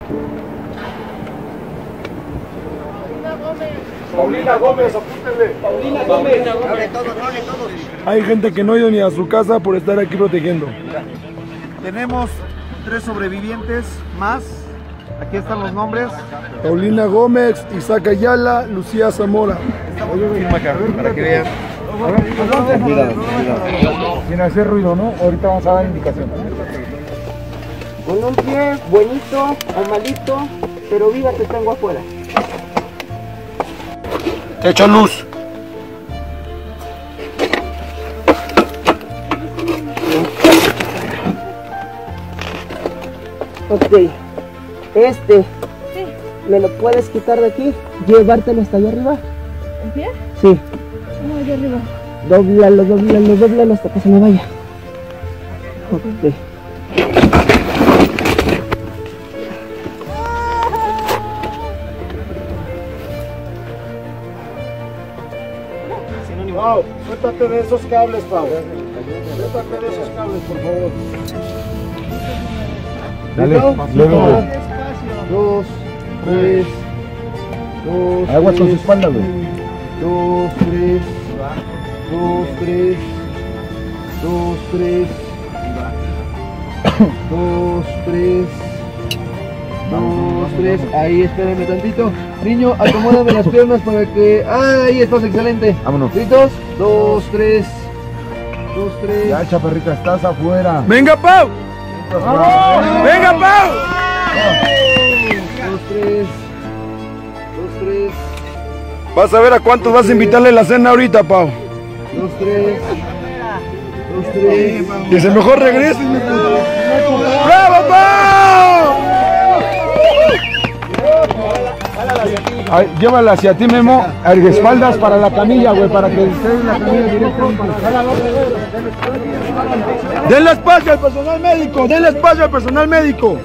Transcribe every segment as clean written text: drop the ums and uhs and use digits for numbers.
Paulina Gómez, apúntenle. Paulina Gómez. Hay gente que no ha ido ni a su casa por estar aquí protegiendo. Tenemos 3 sobrevivientes más. Aquí están los nombres. Paulina Gómez, Isaac Ayala, Lucía Zamora. Para que vean. Sin hacer ruido, ¿no? Ahorita vamos a dar indicación. Con un pie buenito o malito, pero viva te tengo afuera. Te echo luz. Ok. ¿Me lo puedes quitar de aquí? Llevártelo hasta allá arriba. ¿En pie? Sí. No, allá arriba. Dóblalo hasta que se me vaya. Ok. Pau, suéltate de esos cables, Pau. Suéltate de esos cables, por favor. Dale, luego. 2, 3, 2. Aguas con su espalda, güey. 2, 3, 2, 3, 2, 3, 2, 3, 2, 3. Ahí, espérenme tantito. Niño, acomódame las piernas para que... Ahí estás, excelente. Vámonos. ¿Listos? 2, 3, 2, 3. Ya, chaparrita, estás afuera. ¡Venga, Pau! ¡Venga, Pau! 2, 3, 2, 3. Vas a ver a cuántos vas a invitarle la cena ahorita, Pau. 2, 3, 2, 3. Dice, mejor regreses, mi puto. ¡Bravo, Pau! Ay, llévala hacia ti, Memo, a espaldas para la camilla, güey, para que esté en la camilla directamente. Denle espacio al personal médico, denle espacio al personal médico.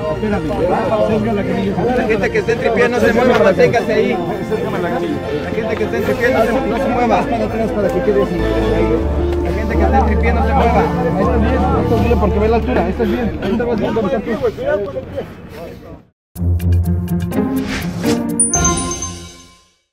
La gente que esté en tripié no se mueva, manténgase ahí. La gente que esté en tripié no se mueva. Para que quede así. La gente que esté en tripié no se mueva. Esto es bien porque ve la altura, esto es bien. Ahorita vas viendo.